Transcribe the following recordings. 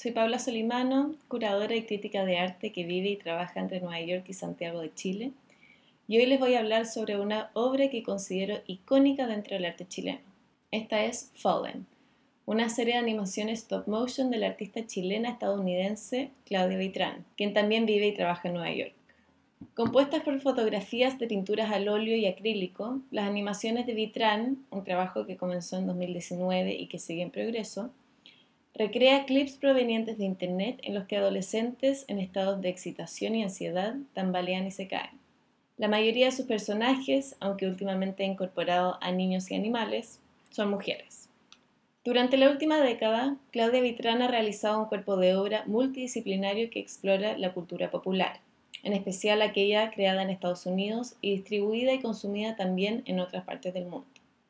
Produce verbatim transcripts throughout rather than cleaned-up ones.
soy Paula Solimano, curadora y crítica de arte que vive y trabaja entre Nueva York y Santiago de Chile, y hoy les voy a hablar sobre una obra que considero icónica dentro del arte chileno. Esta es Fallen, una serie de animaciones stop motion de la artista chilena estadounidense Claudia Vitrán, quien también vive y trabaja en Nueva York. Compuestas por fotografías de pinturas al óleo y acrílico, las animaciones de Vitrán, un trabajo que comenzó en dos mil diecinueve y que sigue en progreso, recrea clips provenientes de internet en los que adolescentes en estados de excitación y ansiedad tambalean y se caen. La mayoría de sus personajes, aunque últimamente ha incorporado a niños y animales, son mujeres. Durante la última década, Claudia Vitrán ha realizado un cuerpo de obra multidisciplinario que explora la cultura popular, en especial aquella creada en Estados Unidos y distribuida y consumida también en otras partes del mundo.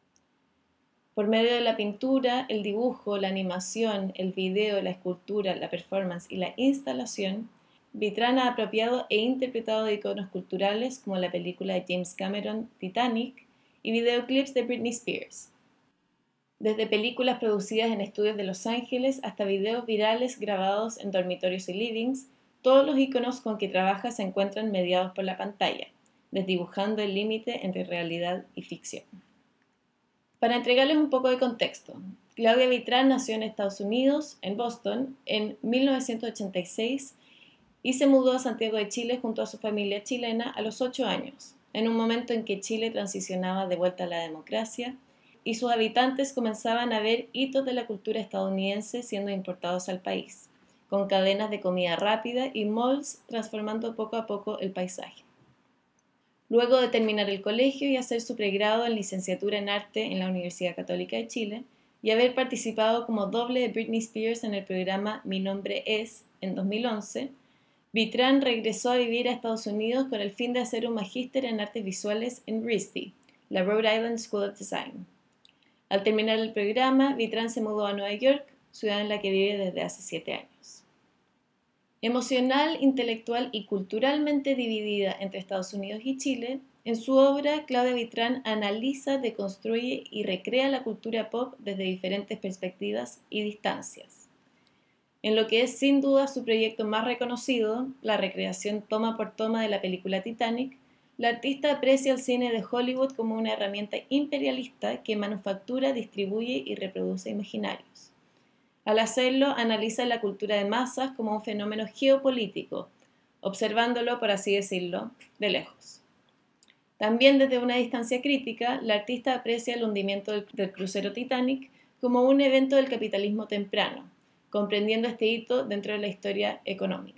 Por medio de la pintura, el dibujo, la animación, el video, la escultura, la performance y la instalación, Vitrán ha apropiado e interpretado iconos culturales como la película de James Cameron Titanic y videoclips de Britney Spears. Desde películas producidas en estudios de Los Ángeles hasta videos virales grabados en dormitorios y livings, todos los iconos con que trabaja se encuentran mediados por la pantalla, desdibujando el límite entre realidad y ficción. Para entregarles un poco de contexto, Claudia Vitrán nació en Estados Unidos, en Boston, en mil novecientos ochenta y seis y se mudó a Santiago de Chile junto a su familia chilena a los ocho años, en un momento en que Chile transicionaba de vuelta a la democracia y sus habitantes comenzaban a ver hitos de la cultura estadounidense siendo importados al país, con cadenas de comida rápida y malls transformando poco a poco el paisaje. Luego de terminar el colegio y hacer su pregrado en licenciatura en arte en la Universidad Católica de Chile y haber participado como doble de Britney Spears en el programa Mi Nombre Es en dos mil once, Vitrán regresó a vivir a Estados Unidos con el fin de hacer un magíster en artes visuales en R I S D, la Rhode Island School of Design. Al terminar el programa, Vitrán se mudó a Nueva York, ciudad en la que vive desde hace siete años. Emocional, intelectual y culturalmente dividida entre Estados Unidos y Chile, en su obra Claudia Vitrán analiza, deconstruye y recrea la cultura pop desde diferentes perspectivas y distancias. En lo que es sin duda su proyecto más reconocido, la recreación toma por toma de la película Titanic, la artista aprecia el cine de Hollywood como una herramienta imperialista que manufactura, distribuye y reproduce imaginarios. Al hacerlo, analiza la cultura de masas como un fenómeno geopolítico, observándolo, por así decirlo, de lejos. También desde una distancia crítica, la artista aprecia el hundimiento del, del crucero Titanic como un evento del capitalismo temprano, comprendiendo este hito dentro de la historia económica.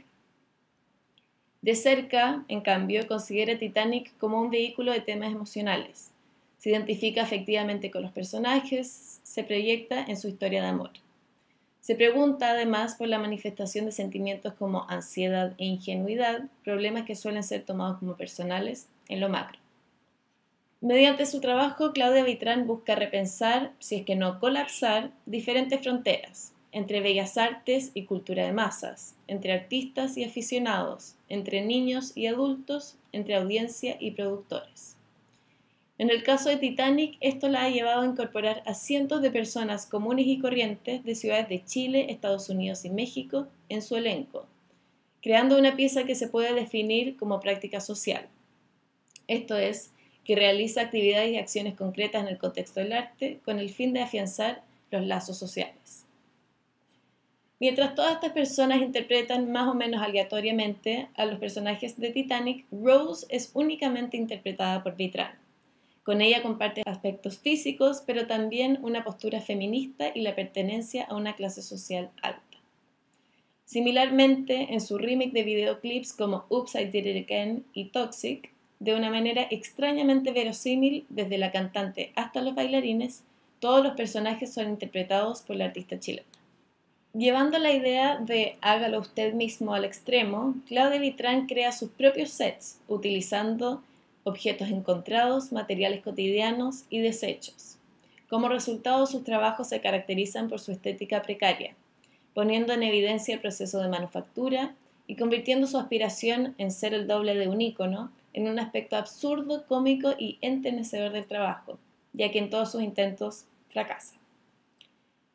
De cerca, en cambio, considera Titanic como un vehículo de temas emocionales. Se identifica afectivamente con los personajes, se proyecta en su historia de amor. Se pregunta además por la manifestación de sentimientos como ansiedad e ingenuidad, problemas que suelen ser tomados como personales en lo macro. Mediante su trabajo, Claudia Vitrán busca repensar, si es que no colapsar, diferentes fronteras, entre bellas artes y cultura de masas, entre artistas y aficionados, entre niños y adultos, entre audiencia y productores. En el caso de Titanic, esto la ha llevado a incorporar a cientos de personas comunes y corrientes de ciudades de Chile, Estados Unidos y México en su elenco, creando una pieza que se puede definir como práctica social. Esto es, que realiza actividades y acciones concretas en el contexto del arte con el fin de afianzar los lazos sociales. Mientras todas estas personas interpretan más o menos aleatoriamente a los personajes de Titanic, Rose es únicamente interpretada por Vitrán. Con ella comparte aspectos físicos, pero también una postura feminista y la pertenencia a una clase social alta. Similarmente, en su remake de videoclips como Oops, I Did It Again y Toxic, de una manera extrañamente verosímil, desde la cantante hasta los bailarines, todos los personajes son interpretados por la artista chilena. Llevando la idea de hágalo usted mismo al extremo, Claudia Vitrán crea sus propios sets, utilizando objetos encontrados, materiales cotidianos y desechos. Como resultado, sus trabajos se caracterizan por su estética precaria, poniendo en evidencia el proceso de manufactura y convirtiendo su aspiración en ser el doble de un ícono en un aspecto absurdo, cómico y entenecedor del trabajo, ya que en todos sus intentos fracasa.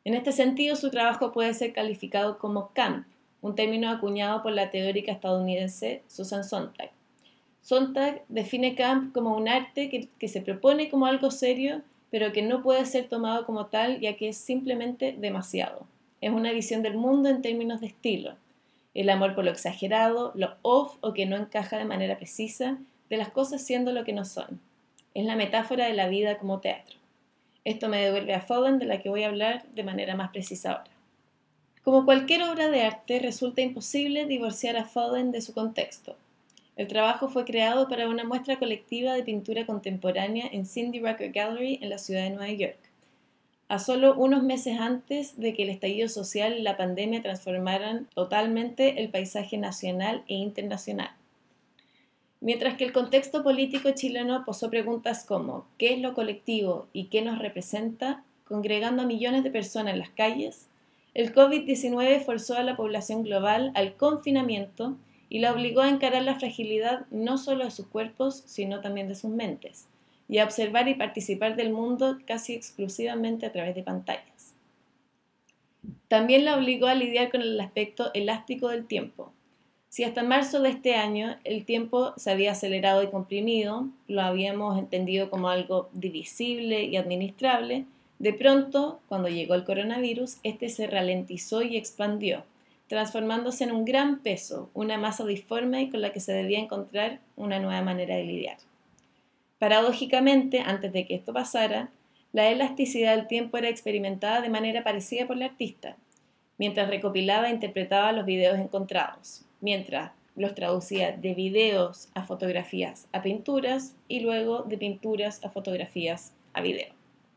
En este sentido, su trabajo puede ser calificado como camp, un término acuñado por la teórica estadounidense Susan Sontag. Sontag define camp como un arte que, que se propone como algo serio, pero que no puede ser tomado como tal ya que es simplemente demasiado. Es una visión del mundo en términos de estilo. El amor por lo exagerado, lo off o que no encaja de manera precisa, de las cosas siendo lo que no son. Es la metáfora de la vida como teatro. Esto me devuelve a Foden, de la que voy a hablar de manera más precisa ahora. Como cualquier obra de arte, resulta imposible divorciar a Foden de su contexto. El trabajo fue creado para una muestra colectiva de pintura contemporánea en Cindy Rucker Gallery en la ciudad de Nueva York, a solo unos meses antes de que el estallido social y la pandemia transformaran totalmente el paisaje nacional e internacional. Mientras que el contexto político chileno posó preguntas como ¿qué es lo colectivo y qué nos representa?, congregando a millones de personas en las calles, el COVID diecinueve forzó a la población global al confinamiento y la obligó a encarar la fragilidad no solo de sus cuerpos, sino también de sus mentes, y a observar y participar del mundo casi exclusivamente a través de pantallas. También la obligó a lidiar con el aspecto elástico del tiempo. Si hasta marzo de este año el tiempo se había acelerado y comprimido, lo habíamos entendido como algo divisible y administrable, de pronto, cuando llegó el coronavirus, este se ralentizó y expandió, transformándose en un gran peso, una masa disforme con la que se debía encontrar una nueva manera de lidiar. Paradójicamente, antes de que esto pasara, la elasticidad del tiempo era experimentada de manera parecida por el artista, mientras recopilaba e interpretaba los videos encontrados, mientras los traducía de videos a fotografías a pinturas y luego de pinturas a fotografías a video.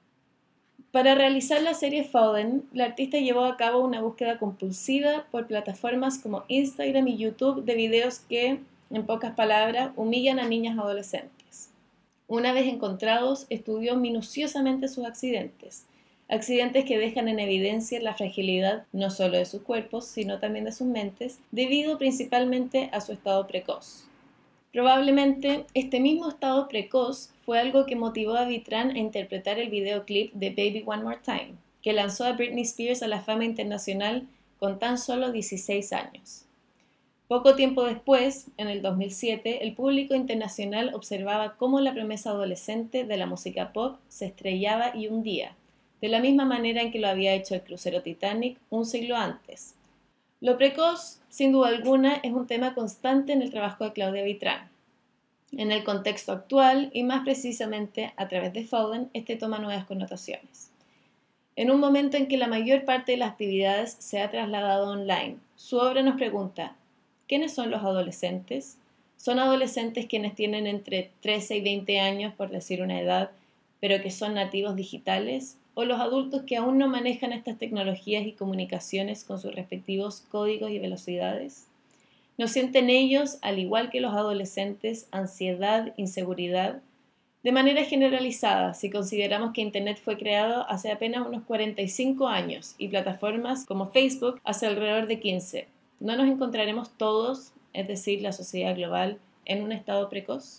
Para realizar la serie Foden, la artista llevó a cabo una búsqueda compulsiva por plataformas como Instagram y YouTube de videos que, en pocas palabras, humillan a niñas adolescentes. Una vez encontrados, estudió minuciosamente sus accidentes, accidentes que dejan en evidencia la fragilidad no solo de sus cuerpos, sino también de sus mentes, debido principalmente a su estado precoz. Probablemente este mismo estado precoz fue algo que motivó a Vitrán a interpretar el videoclip de Baby One More Time, que lanzó a Britney Spears a la fama internacional con tan solo dieciséis años. Poco tiempo después, en el dos mil siete, el público internacional observaba cómo la promesa adolescente de la música pop se estrellaba y hundía, de la misma manera en que lo había hecho el crucero Titanic un siglo antes. Lo precoz, sin duda alguna, es un tema constante en el trabajo de Claudia Vitrán. En el contexto actual, y más precisamente a través de Foden, este toma nuevas connotaciones. En un momento en que la mayor parte de las actividades se ha trasladado online, su obra nos pregunta, ¿quiénes son los adolescentes? ¿Son adolescentes quienes tienen entre trece y veinte años, por decir una edad, pero que son nativos digitales? ¿O los adultos que aún no manejan estas tecnologías y comunicaciones con sus respectivos códigos y velocidades? ¿No sienten ellos, al igual que los adolescentes, ansiedad, inseguridad? De manera generalizada, si consideramos que Internet fue creado hace apenas unos cuarenta y cinco años y plataformas como Facebook hace alrededor de quince, ¿no nos encontraremos todos, es decir, la sociedad global, en un estado precoz?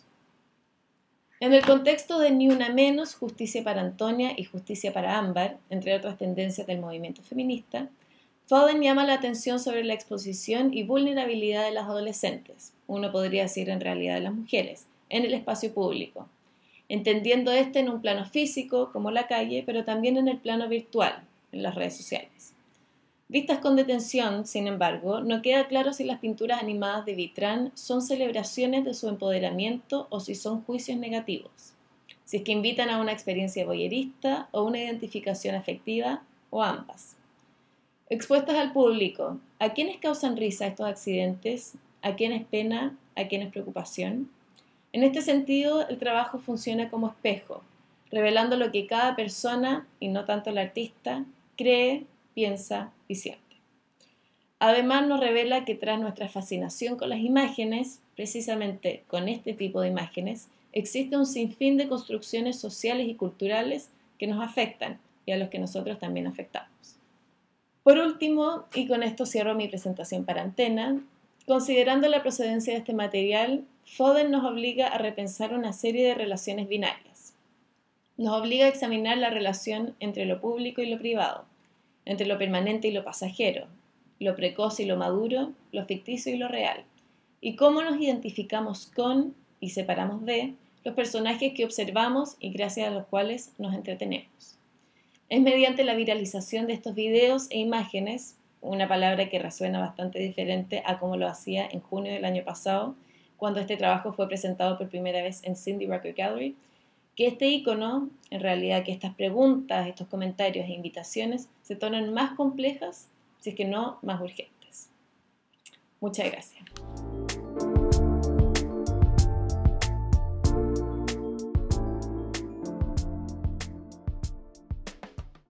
En el contexto de Ni Una Menos, Justicia para Antonia y Justicia para Ámbar, entre otras tendencias del movimiento feminista, Foden llama la atención sobre la exposición y vulnerabilidad de las adolescentes, uno podría decir en realidad de las mujeres, en el espacio público, entendiendo este en un plano físico, como la calle, pero también en el plano virtual, en las redes sociales. Vistas con detención, sin embargo, no queda claro si las pinturas animadas de Vitrán son celebraciones de su empoderamiento o si son juicios negativos, si es que invitan a una experiencia voyerista o una identificación afectiva, o ambas. Expuestas al público, ¿a quiénes causan risa estos accidentes? ¿A quiénes pena? ¿A quiénes preocupación? En este sentido, el trabajo funciona como espejo, revelando lo que cada persona, y no tanto el artista, cree, piensa y siente. Además, nos revela que tras nuestra fascinación con las imágenes, precisamente con este tipo de imágenes, existe un sinfín de construcciones sociales y culturales que nos afectan y a los que nosotros también afectamos. Por último, y con esto cierro mi presentación para Antena, considerando la procedencia de este material, Foden nos obliga a repensar una serie de relaciones binarias. Nos obliga a examinar la relación entre lo público y lo privado, entre lo permanente y lo pasajero, lo precoz y lo maduro, lo ficticio y lo real, y cómo nos identificamos con y separamos de los personajes que observamos y gracias a los cuales nos entretenemos. Es mediante la viralización de estos videos e imágenes, una palabra que resuena bastante diferente a como lo hacía en junio del año pasado, cuando este trabajo fue presentado por primera vez en Cindy Record Gallery, que este icono, en realidad que estas preguntas, estos comentarios e invitaciones se tornan más complejas, si es que no más urgentes. Muchas gracias.